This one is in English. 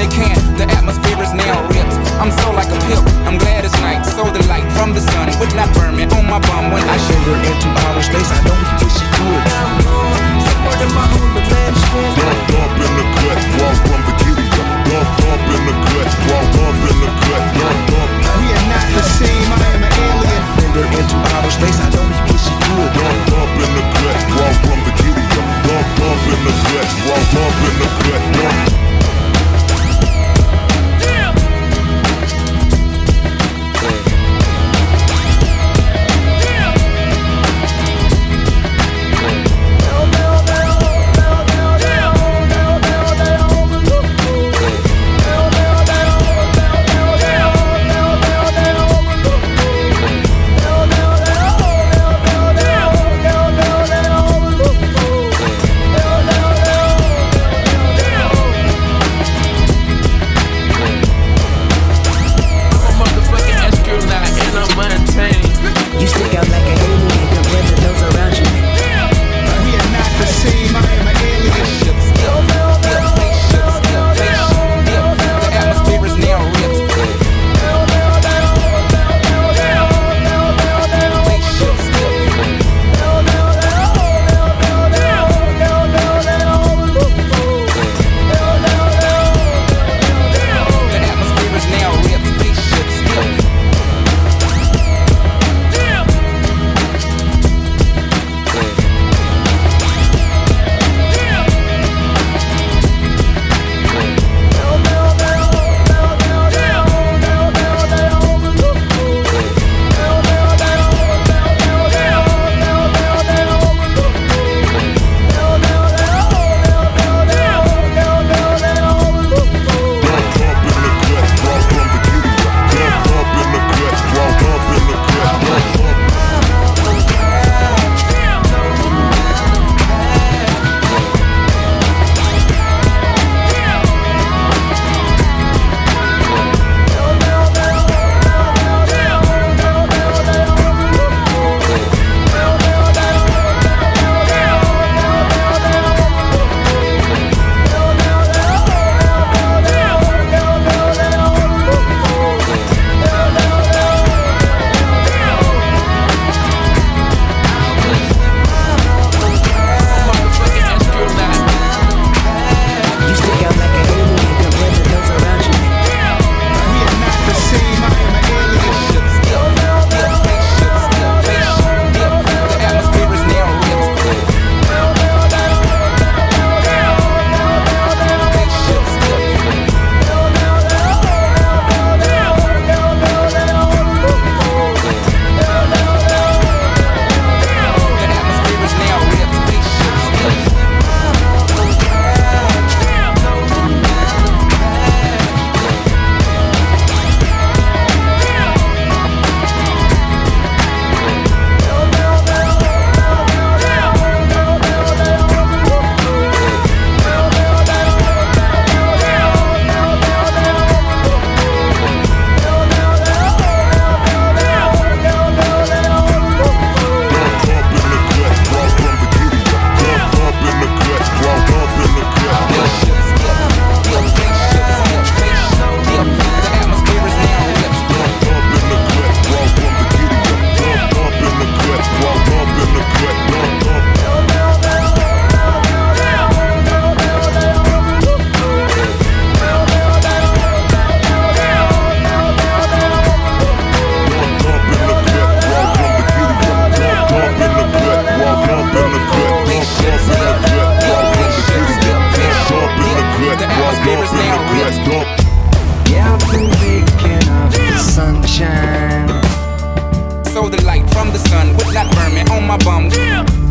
they can. The atmosphere is now ripped. I'm so like a pimp. I'm glad it's night. So the light from the sun would not burn me on my bum when I shoulder into outer space. I know he wish he could. Supporting my own man strength. Dump in the cut, walk from the kitty. Dump in the cut, walk up in the cut. We are not the same. I am an alien. Shoulder into outer space. I know he wish he could. Dump in the cut, walk from the kitty. Dump in the cut, walk up in the cut. You stick out like an alien compared to those around you. We are not the same. I am an alien. The atmosphere is now ripped. The atmosphere is now ripped. Spaceships still. Yeah, I'm too big, can I feel the sunshine? So the light from the sun would not burn me on my bum.